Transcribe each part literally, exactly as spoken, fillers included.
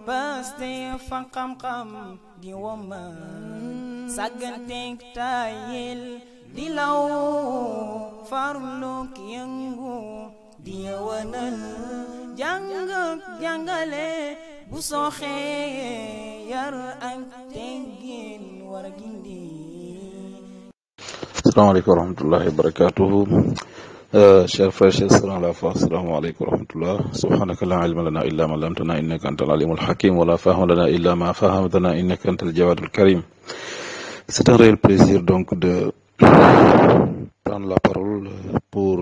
Paste fan xam-xam di woma sagantek tayel di law farluk yëngu di yewanal jàng jàngale bu soxee yar ak teggin war a gindi. Assalamualaikum warahmatullahi wabarakatuh. Euh, chers frères, chers sœurs en la foi, assalamu alaikum wa rahmatullah. Subhanaka la ilma lana illa ma allamtana innaka antal alimul hakim wa la fahma lana illa ma fahamtana innaka antal jawadul karim. C'est un réel plaisir donc de prendre la parole pour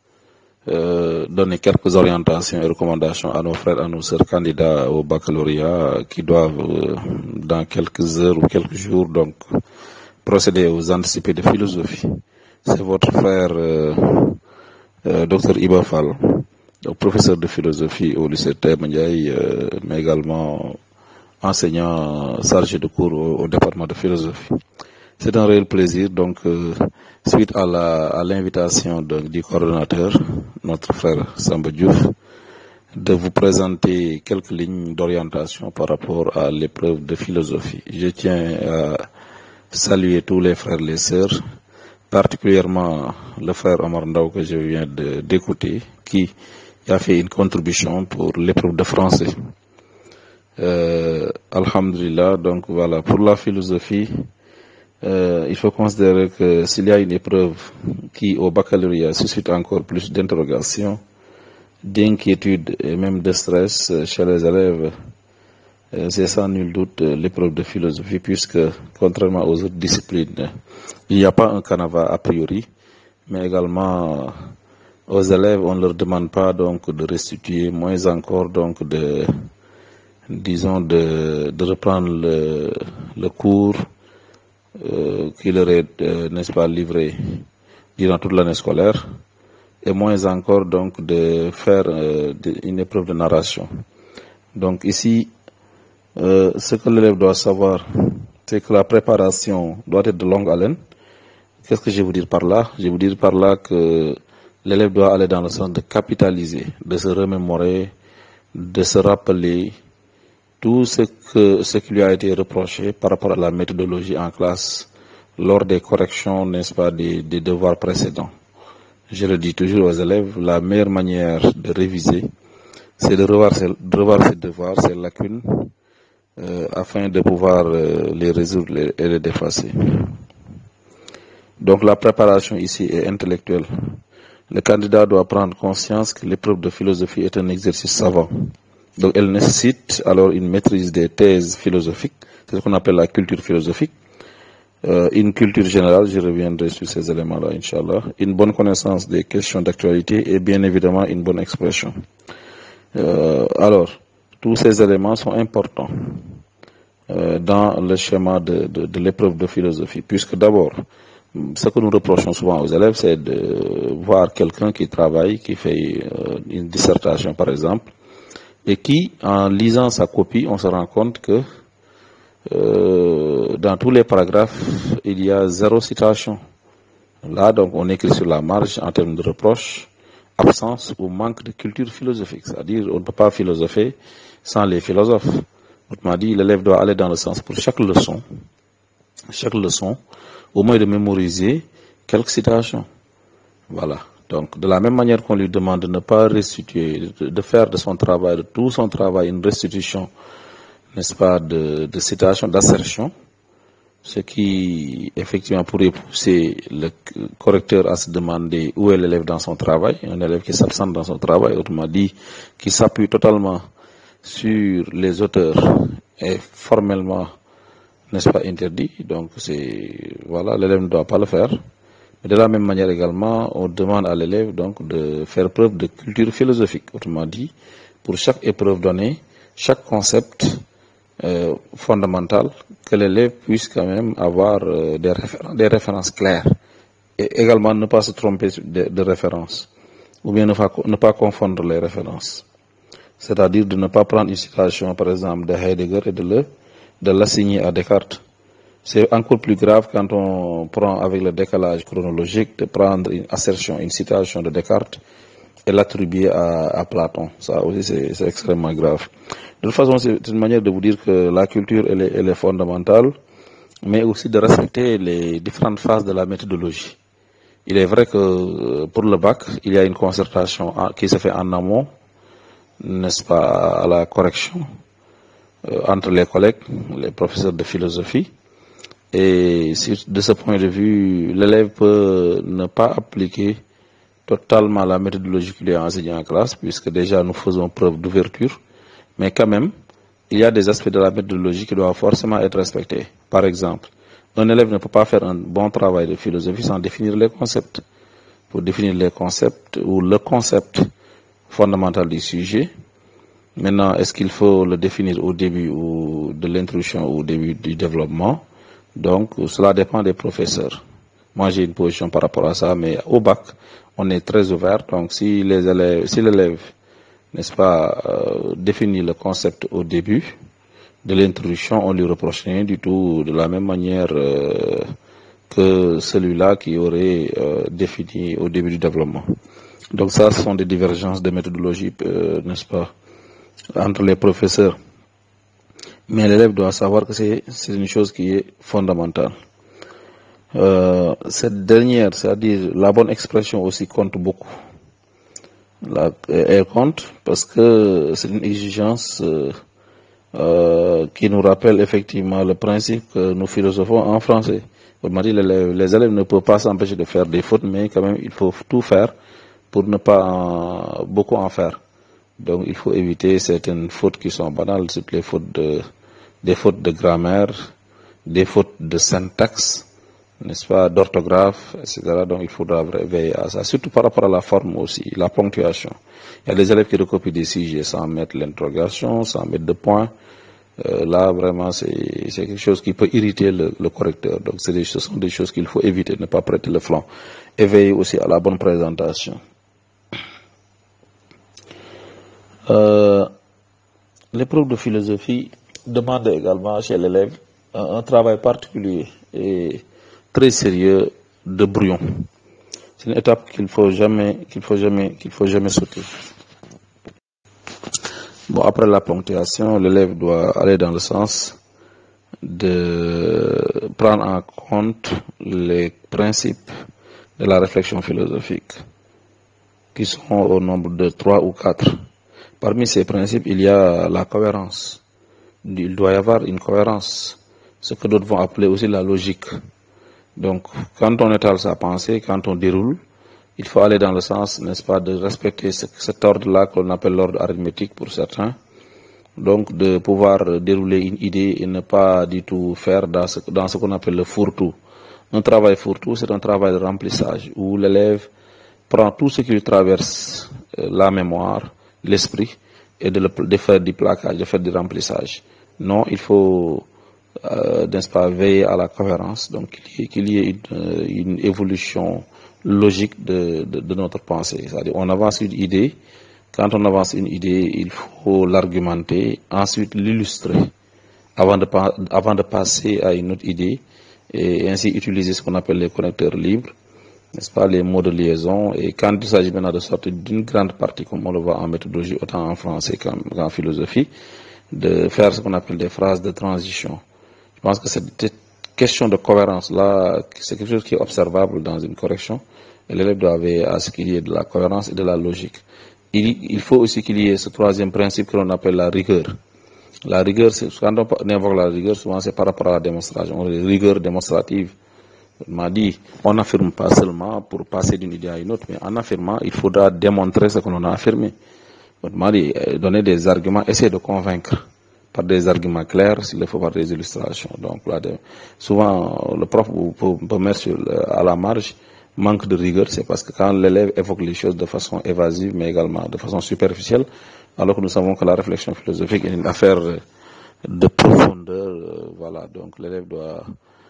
euh, donner quelques orientations et recommandations à nos frères, à nos sœurs candidats au baccalauréat qui doivent euh, dans quelques heures ou quelques jours donc procéder aux anticipés de philosophie. C'est votre frère euh, Euh, docteur Iba Fall, donc professeur de philosophie au lycée Taïba Ndiaye, euh, mais également enseignant chargé de cours au, au département de philosophie. C'est un réel plaisir, donc euh, suite à la à l'invitation du coordonnateur, notre frère Samba Diouf, de vous présenter quelques lignes d'orientation par rapport à l'épreuve de philosophie. Je tiens à saluer tous les frères et les sœurs, particulièrement le frère Omar Ndao que je viens d'écouter, qui a fait une contribution pour l'épreuve de français. Euh, Alhamdulillah, donc voilà, pour la philosophie, euh, il faut considérer que s'il y a une épreuve qui au baccalauréat suscite encore plus d'interrogations, d'inquiétude et même de stress chez les élèves, Euh, c'est sans nul doute euh, l'épreuve de philosophie, puisque contrairement aux autres disciplines, il n'y a pas un canevas a priori, mais également euh, aux élèves on ne leur demande pas donc de restituer, moins encore donc de, disons de, de reprendre le, le cours euh, qui leur est, euh, n'est-ce pas, livré durant toute l'année scolaire, et moins encore donc de faire euh, de, une épreuve de narration. Donc ici, Euh, ce que l'élève doit savoir, c'est que la préparation doit être de longue haleine. Qu'est-ce que je veux dire par là? Je veux dire par là que l'élève doit aller dans le sens de capitaliser, de se remémorer, de se rappeler tout ce, que, ce qui lui a été reproché par rapport à la méthodologie en classe lors des corrections, n'est-ce pas, des, des devoirs précédents. Je le dis toujours aux élèves, la meilleure manière de réviser, c'est de revoir ses, de revoir ses devoirs, ses lacunes, Euh, afin de pouvoir euh, les résoudre les, et les dépasser. Donc la préparation ici est intellectuelle. Le candidat doit prendre conscience que l'épreuve de philosophie est un exercice savant. Donc elle nécessite alors une maîtrise des thèses philosophiques, c'est ce qu'on appelle la culture philosophique, euh, une culture générale, je reviendrai sur ces éléments-là, Inch'Allah, une bonne connaissance des questions d'actualité et bien évidemment une bonne expression. Euh, alors, tous ces éléments sont importants euh, dans le schéma de, de, de l'épreuve de philosophie, puisque d'abord, ce que nous reprochons souvent aux élèves, c'est de voir quelqu'un qui travaille, qui fait euh, une dissertation par exemple, et qui, en lisant sa copie, on se rend compte que euh, dans tous les paragraphes, il y a zéro citation. Là, donc, on écrit sur la marge en termes de reproche, absence ou manque de culture philosophique, c'est-à-dire on ne peut pas philosopher sans les philosophes. Autrement dit, l'élève doit aller dans le sens pour chaque leçon, chaque leçon, au moins de mémoriser quelques citations. Voilà. Donc, de la même manière qu'on lui demande de ne pas restituer, de, de faire de son travail, de tout son travail, une restitution, n'est-ce pas, de, de citations, d'assertions, ce qui effectivement pourrait pousser le correcteur à se demander où est l'élève dans son travail, un élève qui s'absente dans son travail, autrement dit, qui s'appuie totalement sur les auteurs est formellement, n'est-ce pas, interdit. Donc c'est voilà, l'élève ne doit pas le faire. Mais de la même manière également, on demande à l'élève donc de faire preuve de culture philosophique. Autrement dit, pour chaque épreuve donnée, chaque concept euh, fondamental, que l'élève puisse quand même avoir euh, des, références, des références claires. Et également ne pas se tromper de, de références. Ou bien ne pas, ne pas confondre les références. C'est-à-dire de ne pas prendre une citation, par exemple, de Heidegger et de le, de l'assigner à Descartes. C'est encore plus grave quand on prend avec le décalage chronologique de prendre une assertion, une citation de Descartes et l'attribuer à, à Platon. Ça aussi, c'est extrêmement grave. De toute façon, c'est une manière de vous dire que la culture, elle est, elle est fondamentale, mais aussi de respecter les différentes phases de la méthodologie. Il est vrai que pour le bac, il y a une concertation qui se fait en amont, n'est-ce pas, à la correction, euh, entre les collègues, les professeurs de philosophie. Et de ce point de vue, l'élève peut ne pas appliquer totalement la méthodologie qu'il est enseigné en classe, puisque déjà nous faisons preuve d'ouverture, mais quand même, il y a des aspects de la méthodologie qui doivent forcément être respectés. Par exemple, un élève ne peut pas faire un bon travail de philosophie sans définir les concepts. Pour définir les concepts ou le concept fondamental du sujet, maintenant, est-ce qu'il faut le définir au début ou de l'introduction ou au début du développement? Donc, cela dépend des professeurs. Moi, j'ai une position par rapport à ça, mais au bac, on est très ouvert. Donc, si les élèves, si l'élève, n'est-ce pas, euh, définit le concept au début de l'introduction, on lui reproche rien du tout de la même manière euh, que celui-là qui aurait euh, défini au début du développement. Donc, ça, ce sont des divergences de méthodologie, euh, n'est-ce pas, entre les professeurs. Mais l'élève doit savoir que c'est une chose qui est fondamentale. Euh, cette dernière, c'est-à-dire la bonne expression aussi compte beaucoup. La, elle compte parce que c'est une exigence euh, euh, qui nous rappelle effectivement le principe que nous philosophons en français. Autrement dit, les, les élèves ne peuvent pas s'empêcher de faire des fautes, mais quand même il faut tout faire pour ne pas en, beaucoup en faire. Donc il faut éviter certaines fautes qui sont banales, toutes les fautes de, des fautes de grammaire, des fautes de syntaxe, n'est-ce pas, d'orthographe, et cetera. Donc il faudra veiller à ça, surtout par rapport à la forme aussi, la ponctuation. Il y a des élèves qui recopient des sujets sans mettre l'interrogation, sans mettre de points. Euh, là, vraiment, c'est quelque chose qui peut irriter le, le correcteur. Donc des, ce sont des choses qu'il faut éviter, ne pas prêter le flanc. Et veiller aussi à la bonne présentation. Euh, L'épreuve de philosophie demande également chez l'élève un, un travail particulier et très sérieux de brouillon. C'est une étape qu'il faut jamais, qu'il faut jamais, qu'il faut jamais sauter. Bon, après la ponctuation, l'élève doit aller dans le sens de prendre en compte les principes de la réflexion philosophique, qui sont au nombre de trois ou quatre. Parmi ces principes, il y a la cohérence. Il doit y avoir une cohérence, ce que d'autres vont appeler aussi la logique. Donc, quand on étale sa pensée, quand on déroule, il faut aller dans le sens, n'est-ce pas, de respecter ce, cet ordre-là qu'on appelle l'ordre arithmétique pour certains. Donc, de pouvoir dérouler une idée et ne pas du tout faire dans ce, dans ce qu'on appelle le fourre-tout. Un travail fourre-tout, c'est un travail de remplissage où l'élève prend tout ce qui lui traverse euh, la mémoire, l'esprit, et de, le, de faire du plaquage, de faire du remplissage. Non, il faut, euh, n'est-ce pas, veiller à la cohérence, donc qu'il y ait, y ait une, une évolution logique de, de, de notre pensée. C'est-à-dire, on avance une idée, quand on avance une idée, il faut l'argumenter, ensuite l'illustrer, avant de, avant de passer à une autre idée, et ainsi utiliser ce qu'on appelle les connecteurs libres, n'est-ce pas, les mots de liaison. Et quand il s'agit maintenant de sortir d'une grande partie, comme on le voit en méthodologie, autant en français qu'en philosophie, de faire ce qu'on appelle des phrases de transition. Je pense que cette question de cohérence-là, c'est quelque chose qui est observable dans une correction, et l'élève doit veiller à ce qu'il y ait de la cohérence et de la logique. Il, il faut aussi qu'il y ait ce troisième principe que l'on appelle la rigueur. La rigueur, quand on évoque la rigueur, souvent c'est par rapport à la démonstration, la rigueur démonstrative. On m'a dit, on n'affirme pas seulement pour passer d'une idée à une autre, mais en affirmant, il faudra démontrer ce que l'on a affirmé. On m'a dit, donner des arguments, essayer de convaincre par des arguments clairs, s'il le faut par des illustrations. Donc, là, de, souvent, le prof peut, peut mettre sur le, à la marge, manque de rigueur, c'est parce que quand l'élève évoque les choses de façon évasive, mais également de façon superficielle, alors que nous savons que la réflexion philosophique est une affaire de profondeur, voilà, donc l'élève doit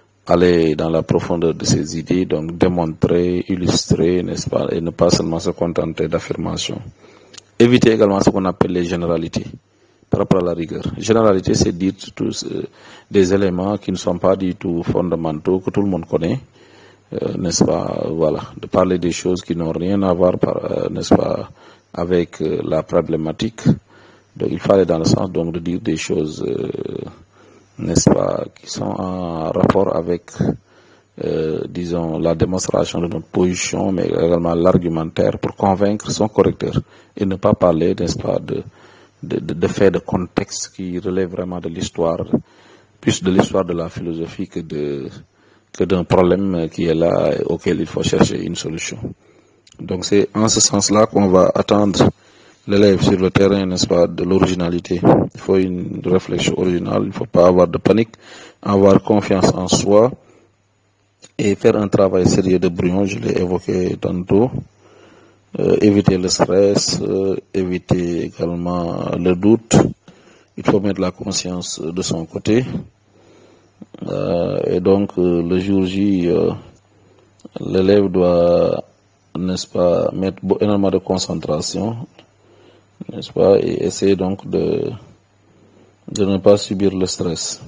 aller dans la profondeur de ses idées, donc démontrer, illustrer, n'est-ce pas, et ne pas seulement se contenter d'affirmations. Éviter également ce qu'on appelle les généralités par rapport à la rigueur. Généralité, c'est dire tous euh, des éléments qui ne sont pas du tout fondamentaux, que tout le monde connaît, euh, n'est-ce pas, voilà, de parler des choses qui n'ont rien à voir, euh, n'est-ce pas, avec euh, la problématique. Donc il fallait dans le sens donc de dire des choses, euh, n'est-ce pas, qui sont en rapport avec, euh, disons, la démonstration de notre position, mais également l'argumentaire pour convaincre son correcteur et ne pas parler, n'est-ce pas, de, de, de, de faits de contexte qui relèvent vraiment de l'histoire, plus de l'histoire de la philosophie que de que d'un problème qui est là et auquel il faut chercher une solution. Donc c'est en ce sens-là qu'on va attendre l'élève sur le terrain, n'est-ce pas, de l'originalité. Il faut une réflexion originale, il ne faut pas avoir de panique, avoir confiance en soi et faire un travail sérieux de brouillon, je l'ai évoqué tantôt. Euh, éviter le stress, euh, éviter également le doute. Il faut mettre la conscience de son côté. Euh, et donc, euh, le jour J, euh, l'élève doit, n'est-ce pas, mettre énormément de concentration, n'est-ce pas, et essayer donc de, de ne pas subir le stress.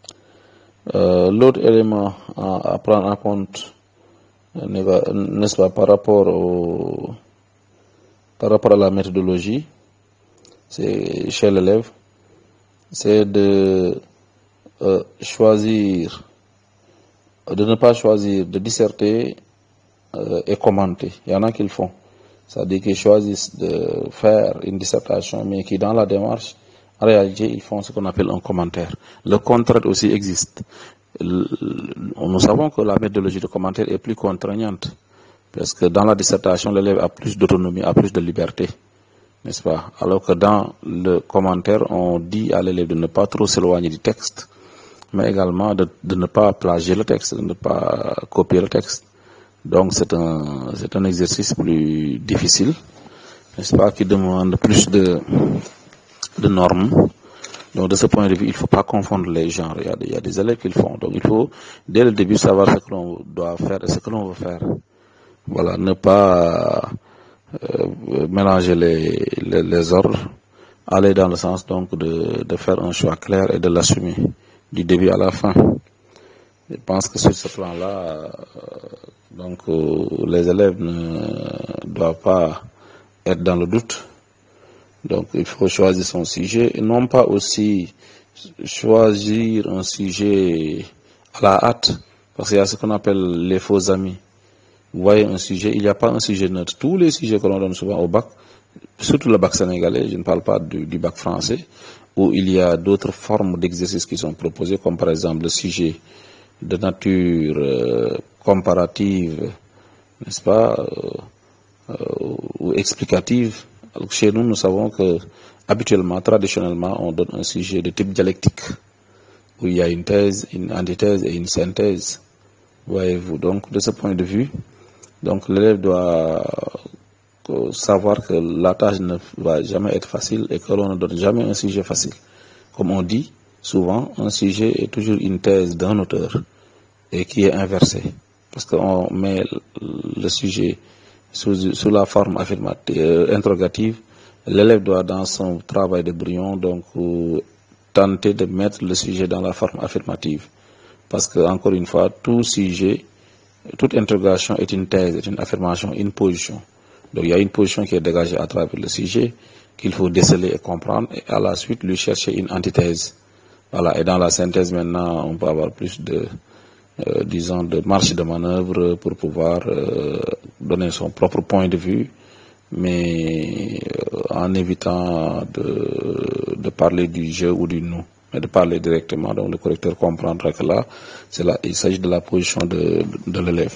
Euh, l'autre élément à, à prendre en compte, n'est-ce pas, par rapport au, par rapport à la méthodologie, c'est chez l'élève, c'est de euh, choisir, de ne pas choisir de disserter euh, et commenter. Il y en a qui le font. C'est-à-dire qu'ils choisissent de faire une dissertation, mais qui dans la démarche, en réalité, ils font ce qu'on appelle un commentaire. Le contraire aussi existe. Nous savons que la méthodologie de commentaire est plus contraignante, parce que dans la dissertation, l'élève a plus d'autonomie, a plus de liberté, n'est-ce pas? Alors que dans le commentaire, on dit à l'élève de ne pas trop s'éloigner du texte, mais également de, de ne pas plagier le texte, de ne pas copier le texte. Donc c'est un, c'est un exercice plus difficile, n'est-ce pas, qui demande plus de, de normes. Donc de ce point de vue, il ne faut pas confondre les genres. Il y a, il y a des élèves qui le font. Donc il faut dès le début savoir ce que l'on doit faire et ce que l'on veut faire. Voilà, ne pas euh, mélanger les, les, les ordres, aller dans le sens donc de, de faire un choix clair et de l'assumer du début à la fin. Je pense que sur ce plan-là, euh, donc euh, les élèves ne doivent pas être dans le doute. Donc il faut choisir son sujet et non pas aussi choisir un sujet à la hâte, parce qu'il y a ce qu'on appelle les faux amis. Vous voyez un sujet, il n'y a pas un sujet neutre. Tous les sujets que l'on donne souvent au bac, surtout le bac sénégalais, je ne parle pas du, du bac français, où il y a d'autres formes d'exercices qui sont proposées, comme par exemple le sujet de nature euh, comparative, n'est-ce pas, euh, euh, ou explicative. Alors que chez nous, nous savons que habituellement, traditionnellement, on donne un sujet de type dialectique, où il y a une thèse, une antithèse et une synthèse. Voyez-vous, donc de ce point de vue, donc l'élève doit savoir que la tâche ne va jamais être facile et que l'on ne donne jamais un sujet facile. Comme on dit souvent, un sujet est toujours une thèse d'un auteur et qui est inversée, parce qu'on met le sujet sous, sous la forme affirmative, euh, interrogative. L'élève doit dans son travail de brouillon donc euh, tenter de mettre le sujet dans la forme affirmative, parce que encore une fois, tout sujet, toute interrogation est une thèse, est une affirmation, une position. Donc il y a une position qui est dégagée à travers le sujet qu'il faut déceler et comprendre, et à la suite lui chercher une antithèse. Voilà. Et dans la synthèse maintenant, on peut avoir plus de Euh, disons, de marge de manœuvre pour pouvoir euh, donner son propre point de vue, mais euh, en évitant de, de parler du je ou du nous, mais de parler directement. Donc le correcteur comprendra que là, c'est là, il s'agit de la position de, de, de l'élève.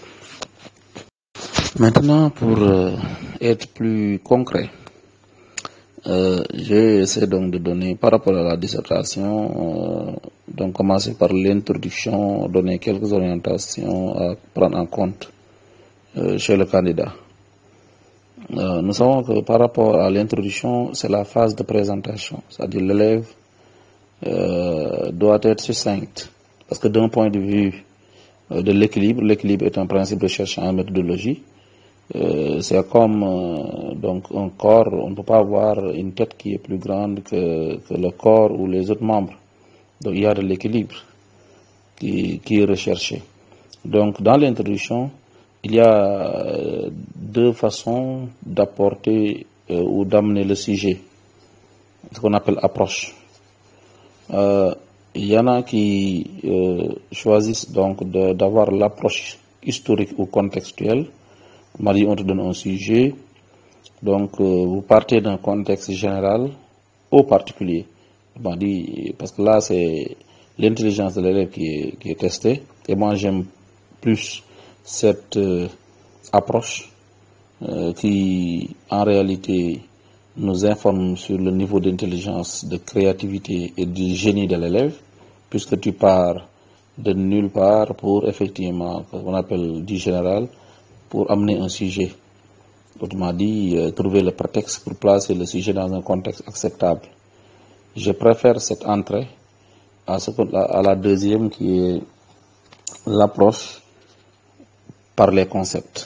Maintenant, pour euh, être plus concret, Euh, j'essaie donc de donner, par rapport à la dissertation, euh, donc commencer par l'introduction, donner quelques orientations à prendre en compte euh, chez le candidat. Euh, nous savons que par rapport à l'introduction, c'est la phase de présentation, c'est-à-dire l'élève euh, doit être succinct, parce que d'un point de vue euh, de l'équilibre, l'équilibre est un principe recherché en méthodologie. Euh, c'est comme euh, donc un corps, on ne peut pas avoir une tête qui est plus grande que, que le corps ou les autres membres. Donc il y a de l'équilibre qui, qui est recherché. Donc, dans l'introduction, il y a deux façons d'apporter euh, ou d'amener le sujet, ce qu'on appelle approche. Euh, il y en a qui euh, choisissent donc d'avoir l'approche historique ou contextuelle. On m'a dit, on te donne un sujet, donc euh, vous partez d'un contexte général au particulier. On m'a dit, parce que là, c'est l'intelligence de l'élève qui est, qui est testée, et moi j'aime plus cette euh, approche euh, qui en réalité nous informe sur le niveau d'intelligence, de créativité et de génie de l'élève, puisque tu pars de nulle part pour effectivement, ce qu'on appelle du général, pour amener un sujet. Autrement dit, euh, trouver le prétexte pour placer le sujet dans un contexte acceptable. Je préfère cette entrée à, ce, à la deuxième qui est l'approche par les concepts.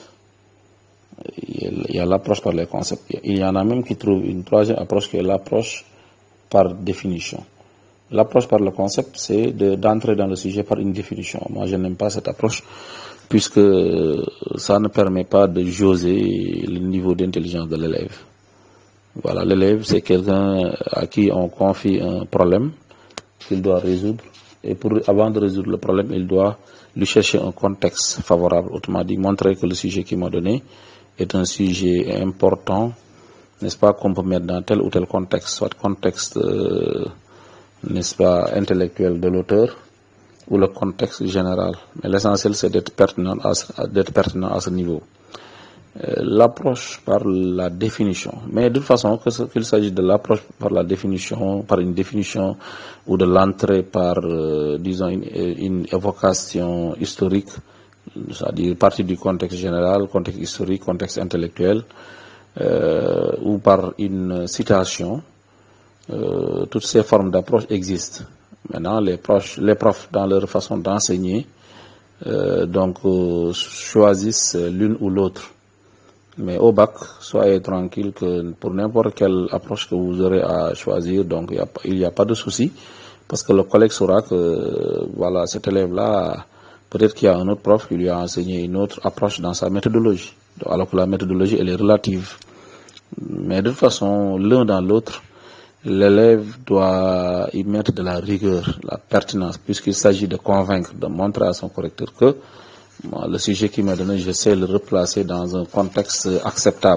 Il y a l'approche par les concepts. Il y en a même qui trouvent une troisième approche qui est l'approche par définition. L'approche par le concept, c'est d'entrer dans le sujet par une définition. Moi, je n'aime pas cette approche puisque ça ne permet pas de jauger le niveau d'intelligence de l'élève. Voilà, l'élève, c'est quelqu'un à qui on confie un problème qu'il doit résoudre. Et pour, avant de résoudre le problème, il doit lui chercher un contexte favorable. Autrement dit, montrer que le sujet qu'il m'a donné est un sujet important, n'est-ce pas, qu'on peut mettre dans tel ou tel contexte, soit contexte, euh, n'est-ce pas, intellectuel de l'auteur, ou le contexte général. Mais l'essentiel, c'est d'être pertinent, d'être pertinent à ce niveau. Euh, l'approche par la définition. Mais de toute façon, qu'il s'agisse de l'approche par la définition, par une définition, ou de l'entrée par, euh, disons, une, une évocation historique, c'est-à-dire partie du contexte général, contexte historique, contexte intellectuel, euh, ou par une citation, euh, toutes ces formes d'approche existent. Maintenant, les, proches, les profs, dans leur façon d'enseigner, euh, donc euh, choisissent l'une ou l'autre. Mais au bac, soyez tranquille que pour n'importe quelle approche que vous aurez à choisir, donc il n'y a, a pas de souci, parce que le collègue saura que voilà, cet élève-là, peut-être qu'il y a un autre prof qui lui a enseigné une autre approche dans sa méthodologie, alors que la méthodologie, elle est relative. Mais de toute façon, l'un dans l'autre, l'élève doit y mettre de la rigueur, la pertinence, puisqu'il s'agit de convaincre, de montrer à son correcteur que moi, le sujet qu'il m'a donné, je sais le replacer dans un contexte acceptable.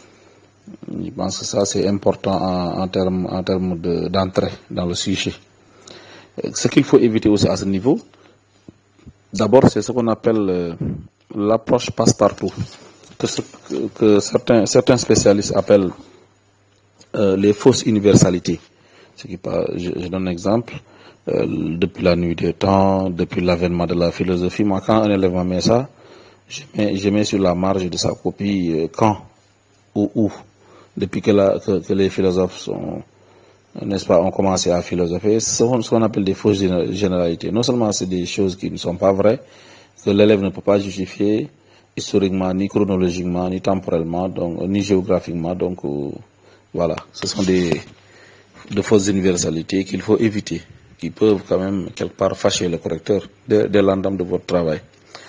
Je pense que ça, c'est important en, en termes en termes d'entrée dans le sujet. Ce qu'il faut éviter aussi à ce niveau, d'abord, c'est ce qu'on appelle euh, l'approche passe-partout, que, ce, que, que certains, certains spécialistes appellent euh, les fausses universalités. Ce qui, je, je donne un exemple. Euh, depuis la nuit des temps, depuis l'avènement de la philosophie, moi, quand un élève met ça, je mets, je mets sur la marge de sa copie euh, quand ou où, depuis que, la, que, que les philosophes sont, n'est-ce pas, ont commencé à philosopher. Ce qu'on appelle des fausses généralités. Non seulement c'est des choses qui ne sont pas vraies, que l'élève ne peut pas justifier historiquement, ni chronologiquement, ni temporellement, donc, ni géographiquement. Donc, euh, voilà, ce sont des de fausses universalités qu'il faut éviter, qui peuvent quand même quelque part fâcher le correcteur dès, dès l'entame de votre travail.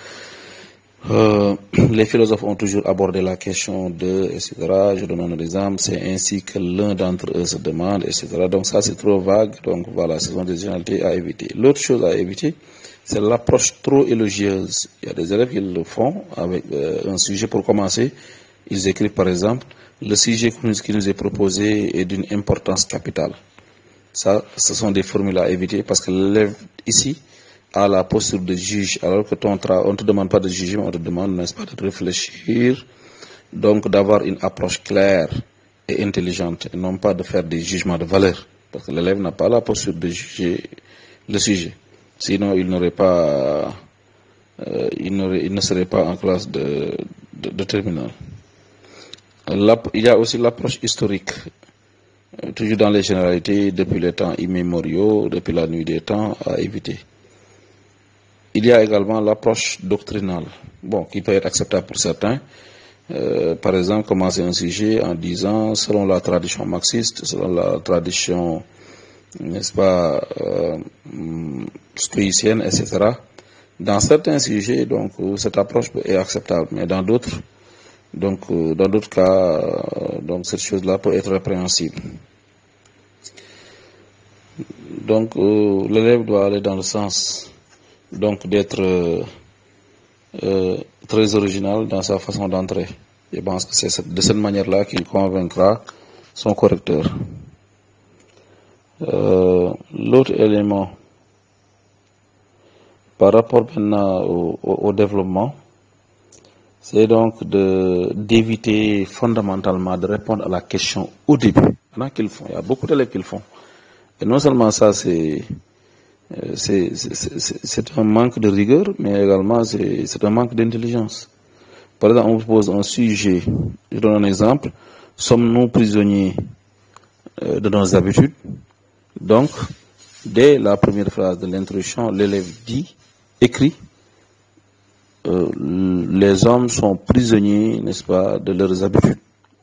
Euh, les philosophes ont toujours abordé la question de, et cetera. Je donne un exemple, c'est ainsi que l'un d'entre eux se demande, et cetera. Donc ça, c'est trop vague. Donc voilà, ce sont des généralités à éviter. L'autre chose à éviter, c'est l'approche trop élogieuse. Il y a des élèves qui le font avec euh, un sujet pour commencer. Ils écrivent par exemple, le sujet qui nous est proposé est d'une importance capitale. Ça, ce sont des formules à éviter parce que l'élève ici a la posture de juge, alors que ton travail, on ne te demande pas de juger, mais on te demande, n'est-ce pas, de réfléchir, donc d'avoir une approche claire et intelligente, et non pas de faire des jugements de valeur, parce que l'élève n'a pas la posture de juger le sujet. Sinon, il n'aurait pas, euh, il, n'aurait, il ne serait pas en classe de, de, de terminale. Il y a aussi l'approche historique, toujours dans les généralités, depuis les temps immémoriaux, depuis la nuit des temps, à éviter. Il y a également l'approche doctrinale, bon, qui peut être acceptable pour certains. Euh, par exemple, commencer un sujet en disant, selon la tradition marxiste, selon la tradition, n'est-ce pas, euh, stoïcienne, et cetera. Dans certains sujets, donc, cette approche est acceptable, mais dans d'autres, donc, dans d'autres cas, donc, cette chose-là peut être répréhensible. Donc, euh, l'élève doit aller dans le sens, donc, d'être euh, euh, très original dans sa façon d'entrer. Je pense que c'est de cette manière-là qu'il convaincra son correcteur. Euh, l'autre élément, par rapport maintenant au, au, au développement, c'est donc de d'éviter fondamentalement de répondre à la question au début. Il y en a qui le font, il y a beaucoup d'élèves qui le font. Et non seulement ça, c'est c'est c'est un manque de rigueur, mais également c'est un manque d'intelligence. Par exemple, on vous pose un sujet, je donne un exemple, sommes-nous prisonniers de nos habitudes? Donc, dès la première phrase de l'introduction, l'élève dit, écrit, euh, les hommes sont prisonniers, n'est-ce pas, de leurs habitudes.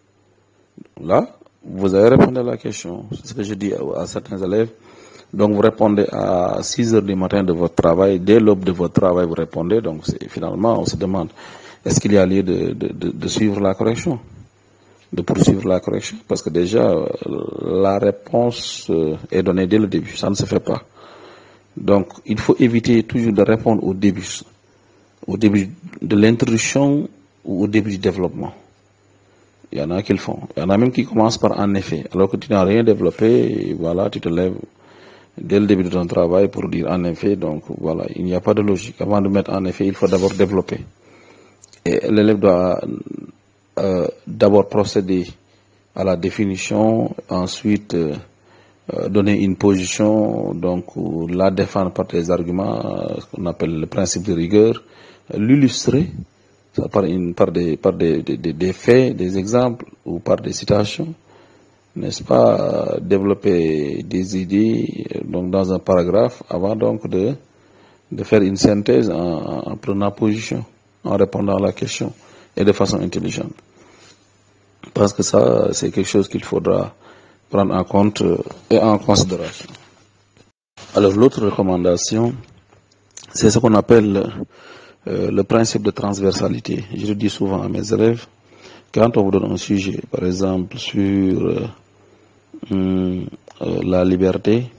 Là, vous avez répondu à la question. C'est ce que je dis à, à certains élèves. Donc, vous répondez à six heures du matin de votre travail. Dès l'aube de votre travail, vous répondez. Donc, finalement, on se demande, est-ce qu'il y a lieu de, de, de, de suivre la correction, de poursuivre la correction? Parce que déjà, la réponse est donnée dès le début. Ça ne se fait pas. Donc, il faut éviter toujours de répondre au début, au début de l'introduction ou au début du développement. Il y en a qui le font. Il y en a même qui commencent par en effet. Alors que tu n'as rien développé, et voilà, tu te lèves dès le début de ton travail pour dire en effet. Donc, voilà, il n'y a pas de logique. Avant de mettre en effet, il faut d'abord développer. Et l'élève doit euh, d'abord procéder à la définition, ensuite euh, donner une position, donc la défendre par des arguments, euh, qu'on appelle le principe de rigueur, l'illustrer par, une, par, des, par des, des, des faits, des exemples ou par des citations, n'est-ce pas, euh, développer des idées donc dans un paragraphe avant donc de, de faire une synthèse en, en prenant position, en répondant à la question et de façon intelligente. Parce que ça, c'est quelque chose qu'il faudra prendre en compte et en considération. Alors, l'autre recommandation, c'est ce qu'on appelle euh, le principe de transversalité. Je le dis souvent à mes élèves, quand on vous donne un sujet, par exemple, sur euh, euh, la liberté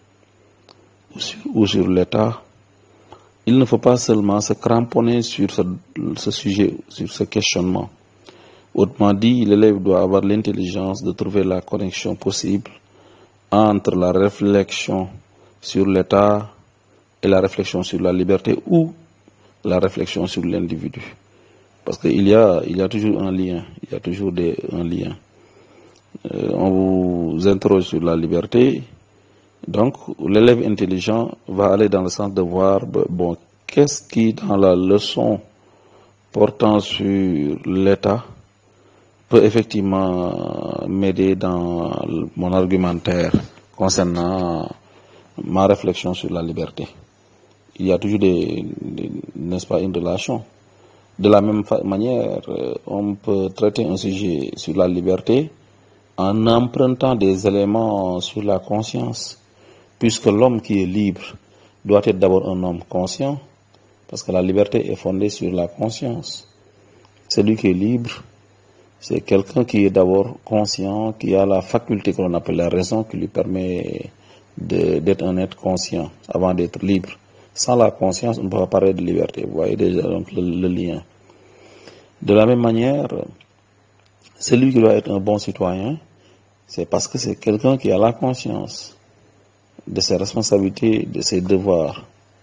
ou sur, ou sur l'État, il ne faut pas seulement se cramponner sur ce, ce sujet, sur ce questionnement. Autrement dit, l'élève doit avoir l'intelligence de trouver la connexion possible entre la réflexion sur l'État et la réflexion sur la liberté ou la réflexion sur l'individu. Parce qu'il y a, il y a toujours un lien, il y a toujours des, un lien. Euh, on vous interroge sur la liberté, donc l'élève intelligent va aller dans le sens de voir, bon, qu'est-ce qui dans la leçon portant sur l'État peut effectivement m'aider dans mon argumentaire concernant ma réflexion sur la liberté. Il y a toujours des, des n'est-ce pas, une relation. De la même manière, on peut traiter un sujet sur la liberté en empruntant des éléments sur la conscience, puisque l'homme qui est libre doit être d'abord un homme conscient, parce que la liberté est fondée sur la conscience. Celui qui est libre, c'est quelqu'un qui est d'abord conscient, qui a la faculté que l'on appelle la raison, qui lui permet d'être un être conscient avant d'être libre. Sans la conscience, on ne peut pas parler de liberté. Vous voyez déjà donc le, le lien. De la même manière, celui qui doit être un bon citoyen, c'est parce que c'est quelqu'un qui a la conscience de ses responsabilités, de ses devoirs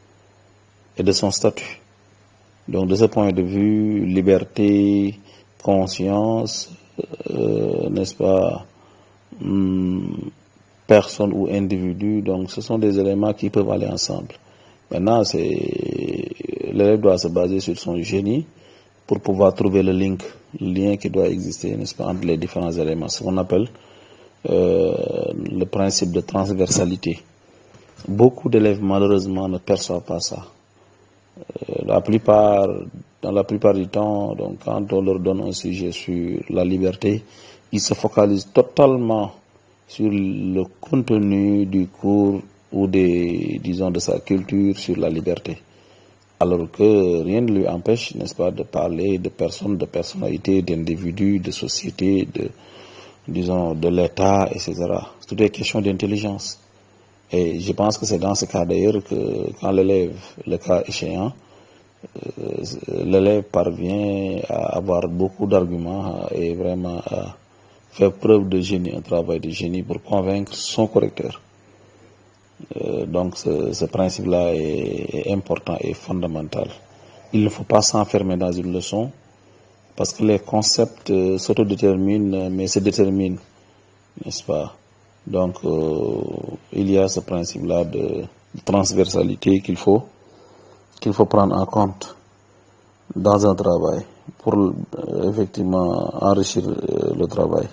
et de son statut. Donc de ce point de vue, liberté, conscience, euh, n'est-ce pas, hum, personne ou individu, donc ce sont des éléments qui peuvent aller ensemble. Maintenant, l'élève doit se baser sur son génie pour pouvoir trouver le link, le lien qui doit exister, n'est-ce pas, entre les différents éléments, ce qu'on appelle euh, le principe de transversalité. Beaucoup d'élèves, malheureusement, ne perçoivent pas ça. Euh, la plupart, dans la plupart du temps, donc, quand on leur donne un sujet sur la liberté, ils se focalisent totalement sur le contenu du cours ou des, disons, de sa culture sur la liberté. alors que rien ne lui empêche, n'est-ce pas, de parler de personnes, de personnalités, d'individus, de sociétés, de, disons, de l'État, et cetera. Tout est question d'intelligence. Et je pense que c'est dans ce cas d'ailleurs que quand l'élève, le cas échéant, euh, l'élève parvient à avoir beaucoup d'arguments et vraiment à faire preuve de génie, un travail de génie pour convaincre son correcteur. Euh, donc ce, ce principe-là est, est important et fondamental. Il ne faut pas s'enfermer dans une leçon parce que les concepts euh, s'autodéterminent mais se déterminent, n'est-ce pas? Donc euh, il y a ce principe-là de, de transversalité qu'il faut qu'il faut prendre en compte dans un travail pour euh, effectivement enrichir euh, le travail.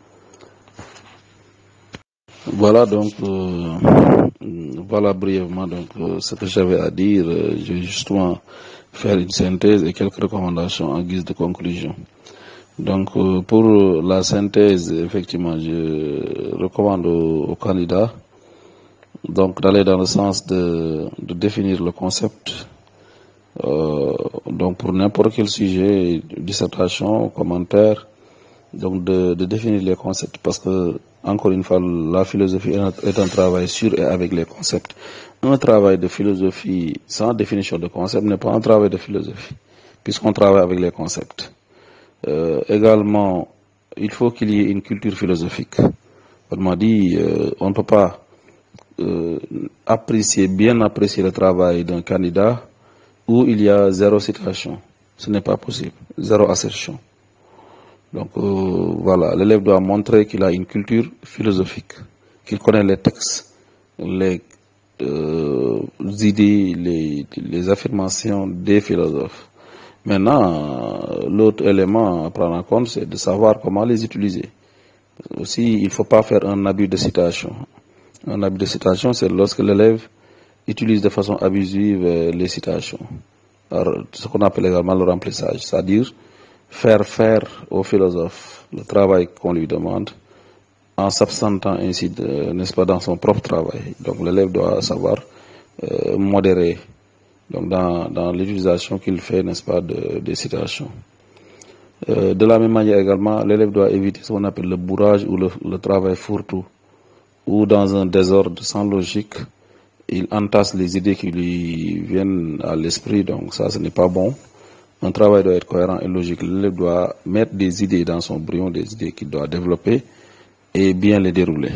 Voilà donc euh, voilà brièvement donc euh, ce que j'avais à dire. Euh, je vais justement faire une synthèse et quelques recommandations en guise de conclusion. Donc euh, pour la synthèse, effectivement, je recommande aux, aux candidats donc d'aller dans le sens de, de définir le concept. Euh, donc pour n'importe quel sujet, dissertation, commentaire, donc de, de définir les concepts, parce que encore une fois, la philosophie est un travail sur et avec les concepts. Un travail de philosophie sans définition de concept n'est pas un travail de philosophie, puisqu'on travaille avec les concepts. Euh, également, il faut qu'il y ait une culture philosophique. Autrement dit, euh, on ne peut pas euh, apprécier, bien apprécier le travail d'un candidat où il y a zéro citation. Ce n'est pas possible. Zéro assertion. Donc euh, voilà, l'élève doit montrer qu'il a une culture philosophique, qu'il connaît les textes, les euh, idées, les, les affirmations des philosophes. Maintenant, l'autre élément à prendre en compte, c'est de savoir comment les utiliser. Aussi, il ne faut pas faire un abus de citation. Un abus de citation, c'est lorsque l'élève utilise de façon abusive les citations. Alors, ce qu'on appelle également le remplissage, c'est-à-dire faire faire au philosophe le travail qu'on lui demande en s'absentant ainsi, n'est-ce pas, dans son propre travail. Donc l'élève doit savoir euh, modérer donc dans, dans l'utilisation qu'il fait, n'est-ce pas, de, des citations. Euh, de la même manière également, l'élève doit éviter ce qu'on appelle le bourrage ou le, le travail fourre-tout, ou dans un désordre sans logique, il entasse les idées qui lui viennent à l'esprit, donc ça ce n'est pas bon. Un travail doit être cohérent et logique. L'élève doit mettre des idées dans son brouillon, des idées qu'il doit développer et bien les dérouler.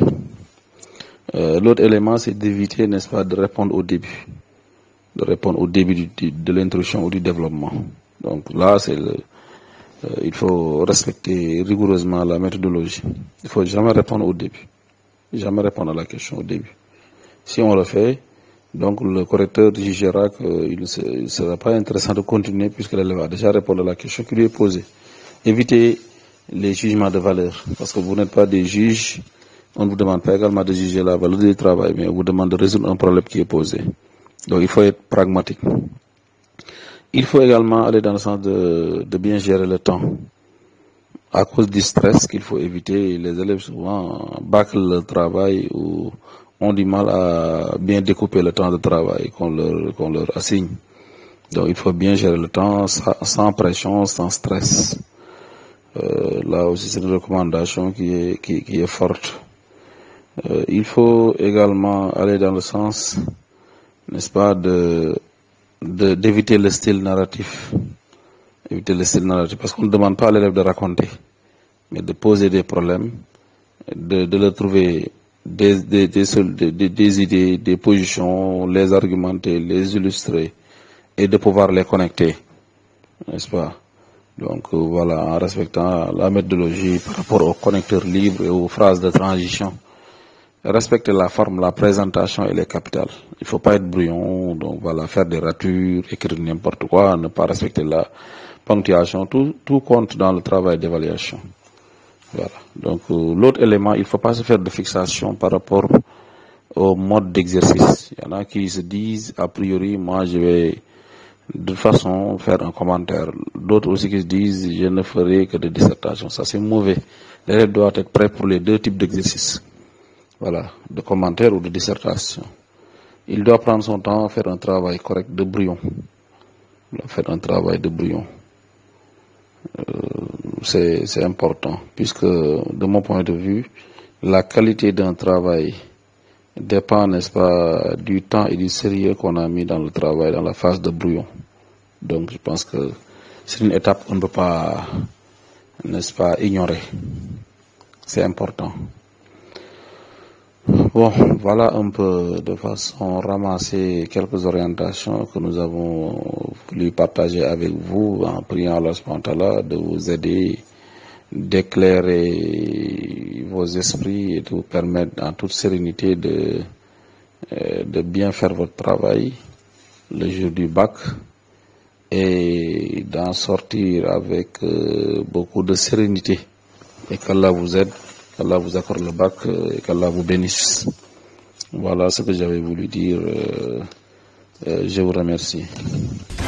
Euh, L'autre élément, c'est d'éviter, n'est-ce pas, de répondre au début. De répondre au début du, de l'introduction ou du développement. Donc là, c'est le, euh, il faut respecter rigoureusement la méthodologie. Il ne faut jamais répondre au début. Jamais répondre à la question au début. Si on le fait, donc le correcteur jugera qu'il ne sera pas intéressant de continuer puisque l'élève a déjà répondu à la question qui lui est posée. Évitez les jugements de valeur, parce que vous n'êtes pas des juges, on ne vous demande pas également de juger la valeur du travail, mais on vous demande de résoudre un problème qui est posé. Donc il faut être pragmatique. Il faut également aller dans le sens de, de bien gérer le temps. À cause du stress qu'il faut éviter, les élèves souvent bâclent le travail ou ont du mal à bien découper le temps de travail qu'on leur, qu'on leur assigne. Donc il faut bien gérer le temps sans pression, sans stress. Euh, là aussi c'est une recommandation qui est, qui, qui est forte. Euh, il faut également aller dans le sens, n'est-ce pas, de, de, d'éviter le style narratif. Éviter le style narratif, parce qu'on ne demande pas à l'élève de raconter, mais de poser des problèmes, de, de le trouver Des, des, des, des, des idées, des positions, les argumenter, les illustrer et de pouvoir les connecter, n'est-ce pas? Donc euh, voilà, en respectant la méthodologie par rapport aux connecteurs libres et aux phrases de transition. Respecter la forme, la présentation et les capitales. Il ne faut pas être brouillon, donc voilà, faire des ratures, écrire n'importe quoi, ne pas respecter la ponctuation, tout, tout compte dans le travail d'évaluation. Voilà. Donc euh, l'autre élément, il ne faut pas se faire de fixation par rapport au mode d'exercice. Il y en a qui se disent, a priori, moi je vais de toute façon faire un commentaire. D'autres aussi qui se disent, je ne ferai que de dissertation. Ça c'est mauvais. L'élève doit être prêt pour les deux types d'exercices. Voilà, de commentaire ou de dissertation. Il doit prendre son temps, faire un travail correct de brouillon. faites un travail de brouillon. Euh, c'est, c'est important, puisque de mon point de vue, la qualité d'un travail dépend, n'est-ce pas, du temps et du sérieux qu'on a mis dans le travail, dans la phase de brouillon. Donc je pense que c'est une étape qu'on ne peut pas, n'est-ce pas, ignorer. C'est important. Bon, voilà un peu de façon ramassée quelques orientations que nous avons voulu partager avec vous en priant Allah subhanahu wa ta'ala de vous aider, d'éclairer vos esprits et de vous permettre en toute sérénité de, de bien faire votre travail le jour du bac et d'en sortir avec beaucoup de sérénité et qu'Allah vous aide. qu'Allah vous accorde le bac et qu'Allah vous bénisse. Voilà ce que j'avais voulu dire. Euh, euh, je vous remercie.